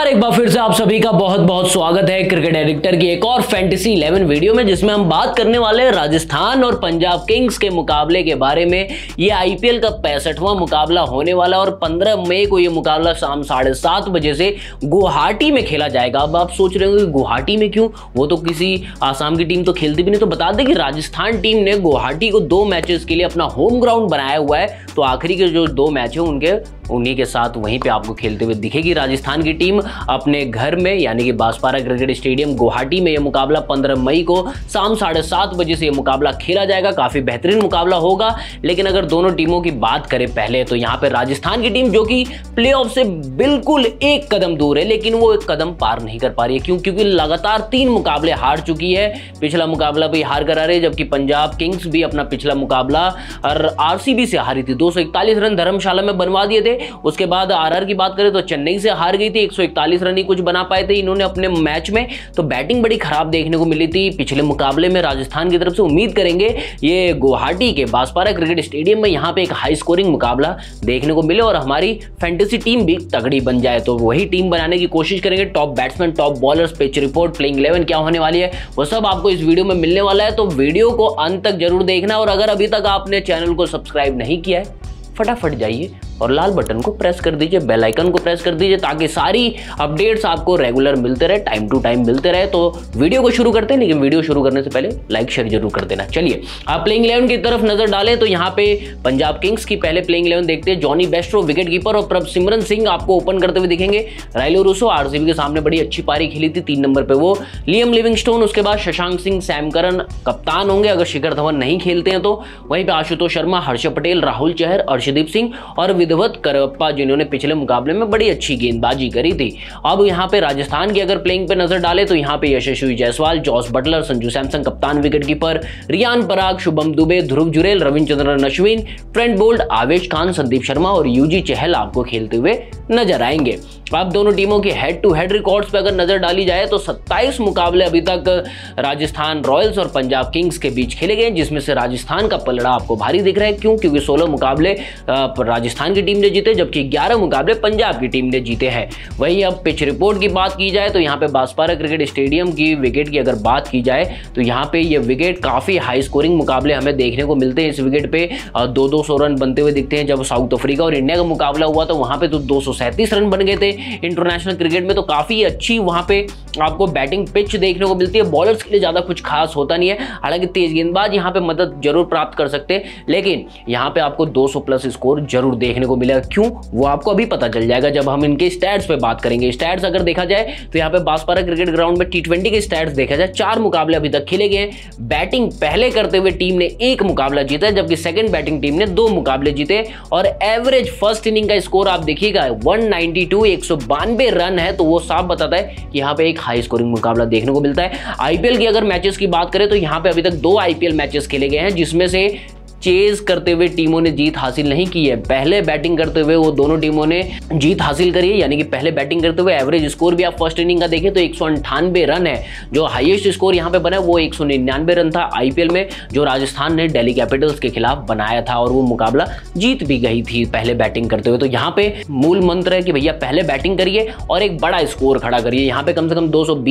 नमस्कार, एक बार फिर से आप सभी का बहुत बहुत स्वागत है क्रिकेट एडिक्टर की एक और फैंटेसी 11 वीडियो में, जिसमें हम बात करने वाले हैं राजस्थान और पंजाब किंग्स के मुकाबले के बारे में। ये आईपीएल का 65वां मुकाबला होने वाला और 15 मई को ये मुकाबला शाम 7:30 बजे से गुवाहाटी में खेला जाएगा। अब आप सोच रहे होंगे गुवाहाटी में क्यों, वो तो किसी आसाम की टीम तो खेलती भी नहीं। तो बता दें कि राजस्थान टीम ने गुवाहाटी को 2 मैचेस के लिए अपना होम ग्राउंड बनाया हुआ है। तो आखिरी के जो 2 मैच है उन्हीं के साथ वहीं पे आपको खेलते हुए दिखेगी राजस्थान की टीम अपने घर में, यानी कि बांसवाड़ा क्रिकेट स्टेडियम गुवाहाटी में। यह मुकाबला 15 मई को शाम 7:30 बजे से यह मुकाबला खेला जाएगा। काफी बेहतरीन मुकाबला होगा। लेकिन अगर दोनों टीमों की बात करें पहले, तो यहाँ पे राजस्थान की टीम जो कि प्लेऑफ से बिल्कुल एक कदम दूर है, लेकिन वो एक कदम पार नहीं कर पा रही है। क्यों? क्योंकि लगातार 3 मुकाबले हार चुकी है। पिछला मुकाबला भी हार कर आ रही है, जबकि पंजाब किंग्स भी अपना पिछला मुकाबला और आरसीबी से हारी थी। 241 रन धर्मशाला में बनवा दिए थे। उसके बाद आरआर की बात करें तो चेन्नई से हार गई थी, 141 रन ही कुछ बना पाए थे इन्होंने अपने मैच में। तो बैटिंग बड़ी खराब देखने को मिली थी पिछले मुकाबले में राजस्थान की तरफ से। उम्मीद करेंगे ये गुवाहाटी के बांसवाड़ा क्रिकेट स्टेडियम में यहाँ पे एक हाई स्कोरिंग मुकाबला देखने को मिले और हमारी फैंटेसी टीम भी तगड़ी बन जाए। तो वही टीम बनाने की कोशिश करेंगे। Top batsman, top bowlers, pitch report, playing 11 क्या होने वाली है, वो सब आपको इस वीडियो में मिलने वाला है। तो वीडियो को अंत तक जरूर देखना। और अगर अभी तक आपने चैनल को सब्सक्राइब नहीं किया है, फटाफट जाइए और लाल बटन को प्रेस कर दीजिए, बेल आइकन को प्रेस कर दीजिए, ताकि सारी अपडेट्स आपको रेगुलर मिलते रहे, टाइम टू टाइम मिलते रहे। तो वीडियो को शुरू करते हैं, लेकिन वीडियो शुरू करने से पहले लाइक शेयर जरूर कर देना। चलिए आप प्लेइंग 11 की तरफ नजर डालें तो यहाँ पे पंजाब किंग्स की पहले प्लेइंग 11 देखते हैं। जॉनी बेस्ट्रो विकेट कीपर और प्रभसिमरन सिंह आपको ओपन करते हुए दिखेंगे। राइलो रूसो आरसीबी के सामने बड़ी अच्छी पारी खेली थी, 3 नंबर पे वो। लियम लिविंगस्टोन, उसके बाद शशांक सिंह, सैम करन कप्तान होंगे अगर शिखर धवन नहीं खेलते हैं तो। वहीं पे आशुतोष शर्मा, हर्षद पटेल, राहुल चहर, अर्शदीप सिंह और विधवत करप्पा, जिन्होंने पिछले मुकाबले में बड़ी अच्छी गेंदबाजी करी थी। अब यहाँ पे राजस्थान की अगर प्लेइंग पे नजर डाले तो यहाँ पे यशस्वी जायसवाल, जॉस बटलर, संजू सैमसन कप्तान wicket keeper, Riyan Parag, Shubham Dube, Dhruv Jurel, Ravichandran Ashwin, Trent Boult, Avesh Khan, Sandeep Sharma और यूजी चहल आपको खेलते हुए नजर आएंगे। अब दोनों टीमों के हेड टू हेड रिकॉर्ड्स पे अगर नजर डाली जाए तो 27 मुकाबले अभी तक राजस्थान रॉयल्स और पंजाब किंग्स के बीच खेले गए, जिसमें से राजस्थान का पलड़ा आपको भारी दिख रहा है। क्यों? क्योंकि 16 मुकाबले राजस्थान की टीम ने जीते, जबकि 11 मुकाबले पंजाब की टीम ने जीते हैं। वहीं अब पिच रिपोर्ट की बात की जाए तो यहाँ पे बांसवाड़ा क्रिकेट स्टेडियम की विकेट की अगर बात की जाए तो यहाँ पे ये विकेट काफी हाई स्कोरिंग मुकाबले हमें देखने को मिलते हैं। इस विकेट पे 200 रन बनते हुए दिखते हैं। जब साउथ अफ्रीका और इंडिया का मुकाबला हुआ तो वहां पे तो 237 रन बन गए थे इंटरनेशनल क्रिकेट में। तो काफी अच्छी वहां पे आपको बैटिंग पिच देखने को मिलती है। बॉलर्स के लिए ज्यादा कुछ खास होता नहीं है, हालांकि तेज गेंदबाज यहाँ पे मदद जरूर प्राप्त कर सकते हैं, लेकिन यहाँ पे आपको 200 प्लस स्कोर जरूर देखने को मिलेगा। क्यों? वो आपको अभी पता चल जाएगा जब हम इनके स्टैट्स पे बात करेंगे। स्टैट्स अगर देखा जाए तो यहाँ पे बांसवाड़ा क्रिकेट ग्राउंड में T20 के स्टैट्स देखा जाए, 4 मुकाबले अभी तक खेले गए। बैटिंग पहले करते हुए टीम ने 1 मुकाबला जीता है, जबकि सेकंड बैटिंग टीम ने 2 मुकाबले जीते। और एवरेज फर्स्ट इनिंग का स्कोर आप देखिएगा 192, 192 रन है। तो वो साफ बताता है कि यहाँ पे एक हाई स्कोरिंग मुकाबला देखने को मिलता है। आईपीएल की अगर मैचेस की बात करें तो यहाँ पे अभी तक 2 आईपीएल मैचेस खेले गए हैं, जिसमें से चेज करते हुए टीमों ने जीत हासिल नहीं की है। पहले बैटिंग करते हुए वो दोनों टीमों ने जीत हासिल करी है, यानी कि पहले बैटिंग करते हुए एवरेज स्कोर भी आप फर्स्ट इनिंग का देखें तो 198 रन है। जो हाईएस्ट स्कोर यहाँ पे बना है वो 199 रन था आईपीएल में, जो राजस्थान ने दिल्ली कैपिटल्स के खिलाफ बनाया था और वो मुकाबला जीत भी गई थी पहले बैटिंग करते हुए। तो यहाँ पे मूल मंत्र है कि भैया पहले बैटिंग करिए और एक बड़ा स्कोर खड़ा करिए। यहाँ पे कम से कम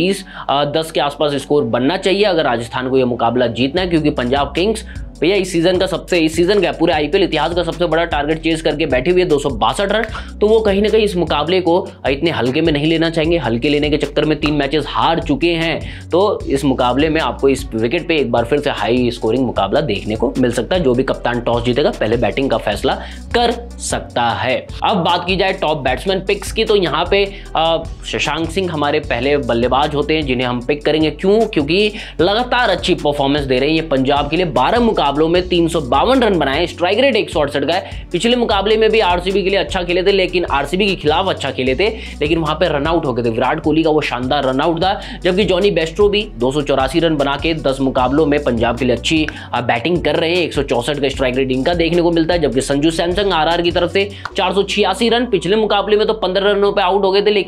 220-10 के आसपास स्कोर बनना चाहिए अगर राजस्थान को यह मुकाबला जीतना है, क्योंकि पंजाब किंग्स भैया इस सीजन का पूरे आईपीएल इतिहास का सबसे बड़ा टारगेट चेज करके बैठी हुई है 262 रन। तो वो कहीं ना कहीं इस मुकाबले को इतने हल्के में नहीं लेना चाहेंगे। हल्के लेने के चक्कर में 3 मैचेस हार चुके हैं। तो इस मुकाबले में आपको इस विकेट पे एक बार फिर से हाई स्कोरिंग मुकाबला देखने को मिल सकता है। जो भी कप्तान टॉस जीतेगा पहले बैटिंग का फैसला कर सकता है। अब बात की जाए टॉप बैट्समैन पिक्स की तो यहाँ पे शशांक सिंह हमारे पहले बल्लेबाज होते हैं जिन्हें हम पिक करेंगे। क्यों? क्योंकि लगातार अच्छी परफॉर्मेंस दे रहे हैं ये पंजाब के लिए। 12 मुकाबलों में 352 रन बनाए, स्ट्राइक रेट 168 का है। पिछले मुकाबले में भी आरसीबी के लिए अच्छा खेले थे, लेकिन आरसीबी के खिलाफ अच्छा खेले थे, लेकिन वहां पे रन आउट हो गए थे। विराट कोहली का वो शानदार रन आउट था। जबकि जॉनी बेस्ट्रो भी 284 रन बना के 10 मुकाबलों में पंजाब के लिए अच्छी बैटिंग कर रहे हैं। 164 का स्ट्राइक रेट इनका देखने को मिलता है। जबकि संजू सैमसन आरआर की तरफ से 486 रन, पिछले मुकाबले में तो 15 रनों पे आउट हो गए थे, लेकिन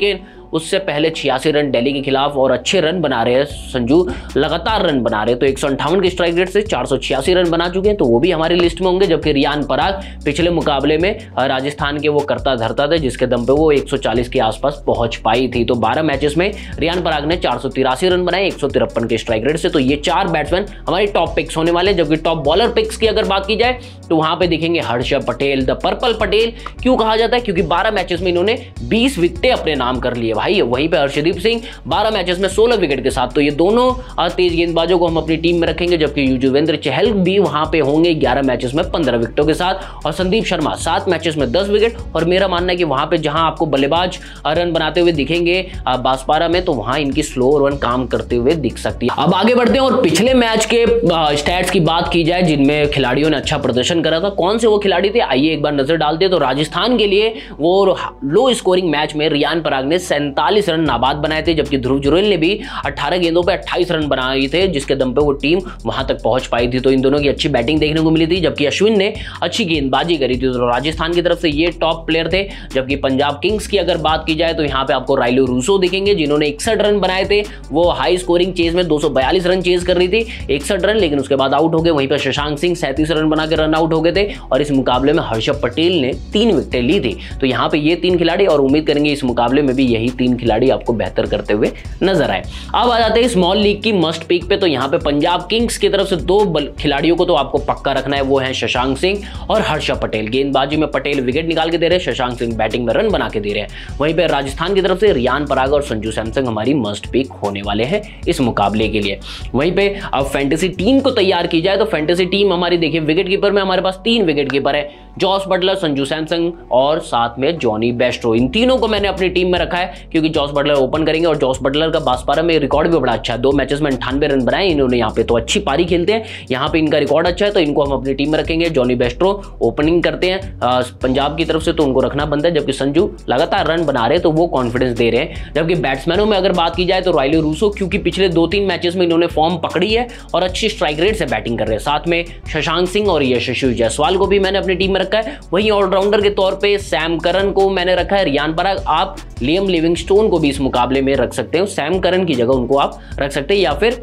उससे पहले 86 रन दिल्ली के खिलाफ और अच्छे रन बना रहे हैं संजू, लगातार रन बना रहे हैं। तो 158 के स्ट्राइक रेट से 486 रन बना चुके हैं, तो वो भी हमारी लिस्ट में होंगे। जबकि रियान पराग पिछले मुकाबले में राजस्थान के वो करता धरता थे, जिसके दम पे वो 140 के आसपास पहुंच पाई थी। तो 12 मैचेस में रियान पराग ने 483 रन बनाए 153 के स्ट्राइक रेट से। तो ये 4 बैट्समैन हमारी टॉप पिक्स होने वाले। जबकि टॉप बॉलर पिक्स की अगर बात की जाए तो वहां पे दिखेंगे हर्षद पटेल, द पर्पल पटेल। क्यों कहा जाता है? क्योंकि 12 मैचेस में इन्होंने 20 विकेटें अपने नाम कर लिए भाई। वहीं पे हर्षदीप सिंह 12 मैचेस में 16 विकेट के साथ। तो ये दोनों तेज गेंदबाजों को हम अपनी टीम में रखेंगे। जबकि युजवेंद्र चहल भी वहां पे होंगे 11 मैचेस में 15 विकेटों के साथ। और संदीप शर्मा 7 मैचेस में 10 विकेट। और मेरा मानना है कि वहां पे जहां आपको बल्लेबाज रन बनाते हुए दिखेंगे बांसवाड़ा में, तो वहां इनकी स्लो रन काम करते हुए दिख सकती है। अब आगे बढ़ते हैं और पिछले मैच के स्टैट्स की बात की जाए जिनमें खिलाड़ियों ने अच्छा प्रदर्शन करा था। कौन से वो खिलाड़ी थे, आइए एक बार नजर डालते हैं। तो राजस्थान के लिए वो लो स्कोरिंग मैच में रियान पराग ने 47 रन नाबाद बनाए थे। जबकि ध्रुव जुरैल ने भी 18 गेंदों पे 28 रन बनाए थे, जिसके दम पे वो टीम वहां तक पहुंच पाई थी। तो इन दोनों की अच्छी बैटिंग देखने को मिली थी। जबकि अश्विन ने अच्छी गेंदबाजी करी थी। तो राजस्थान की तरफ से ये टॉप प्लेयर थे। जबकि पंजाब किंग्स की अगर बात की जाए तो यहाँ पे आपको राइलो रूसो दिखेंगे, जिन्होंने 61 रन बनाए थे। वो हाई स्कोरिंग चेज में 242 रन चेज कर रही थी, 61 रन, लेकिन उसके बाद आउट हो गए। वहीं पर शशांक सिंह 37 रन बना के रन आउट हो गए थे। और इस मुकाबले में हर्षद पटेल ने 3 विकेटें ली थी। तो यहाँ पे ये 3 खिलाड़ी, और उम्मीद करेंगे इस मुकाबले में भी यही 3 खिलाड़ी आपको बेहतर करते हुए नजर आए। अब आ जाते हैं स्मॉल लीग की मस्ट पिक पे। तो यहाँ पे पंजाब किंग्स की तरफ से 2 खिलाड़ियों को तो आपको पक्का रखना है, वो है शशांक सिंह और हर्षद पटेल। गेंदबाजी में पटेल विकेट निकाल के दे रहे हैं, शशांक सिंह बैटिंग में रन बना के दे रहे हैं। वहीं पे राजस्थान की तरफ से रियान पराग और संजू सैमसन हमारी मस्ट पिक होने वाले हैं इस मुकाबले के लिए। वहीं पे अब फैंटेसी टीम को तैयार की जाए तो फैंटेसी टीम हमारी देखिए, विकेट कीपर में हमारे पास 3 विकेट कीपर है, जॉस बटलर, संजू सैमसन और साथ में जॉनी बेस्ट्रो। इन तीनों को मैंने अपनी टीम में रखा है क्योंकि जॉस बटलर ओपन करेंगे। और जॉस बटलर का बांसवाड़ा में रिकॉर्ड भी बड़ा अच्छा है, 2 मैचेस में 98 रन बनाए इन्होंने यहाँ पे। तो अच्छी पारी खेलते हैं, यहाँ पे इनका रिकॉर्ड अच्छा है, तो इनको हम अपनी टीम में रखेंगे। जॉनी बेस्ट्रो ओपनिंग करते हैं पंजाब की तरफ से, तो उनको रखना बनता है। जबकि संजू लगातार रन बना रहे हैं, तो वो कॉन्फिडेंस दे रहे हैं। जबकि बैट्समैनों में अगर बात की जाए तो राइलो रूसो, क्योंकि पिछले 2-3 मैचेस में इन्होंने फॉर्म पकड़ी है और अच्छी स्ट्राइक रेट से बैटिंग कर रहे हैं। साथ में शशांक सिंह और यशस्वी जायसवाल को भी मैंने अपनी टीम में रखा है। वहीं ऑलराउंडर के तौर पे सैम करन को मैंने रखा है। रियान पराग, आप लियम लिविंगस्टोन को भी इस मुकाबले में रख सकते हो, सैम करन की जगह उनको आप रख सकते हैं। या फिर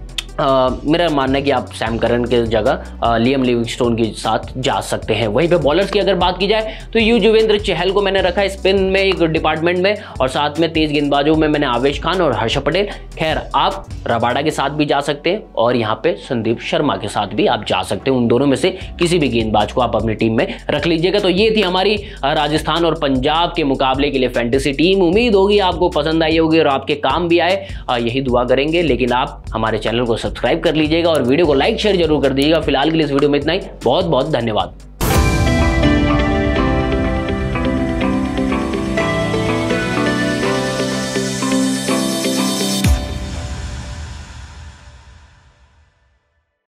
मेरा मानना है कि आप सैम करन के जगह लियम लिविंगस्टोन के साथ जा सकते हैं। वहीं पे बॉलर्स की अगर बात की जाए तो युजवेंद्र चहल को मैंने रखा है स्पिन में एक डिपार्टमेंट में, और साथ में तेज गेंदबाजों में मैंने आवेश खान और हर्षद पटेल। खैर, आप रबाडा के साथ भी जा सकते हैं और यहाँ पे संदीप शर्मा के साथ भी आप जा सकते हैं। उन दोनों में से किसी भी गेंदबाज को आप अपनी टीम में रख लीजिएगा। तो ये थी हमारी राजस्थान और पंजाब के मुकाबले के लिए फैंटेसी टीम। उम्मीद होगी आपको पसंद आई होगी और आपके काम भी आए, यही दुआ करेंगे। लेकिन आप हमारे चैनल को सब्सक्राइब कर लीजिएगा और वीडियो को लाइक शेयर जरूर कर दीजिएगा। फिलहाल के लिए इस वीडियो में इतना ही। बहुत बहुत धन्यवाद।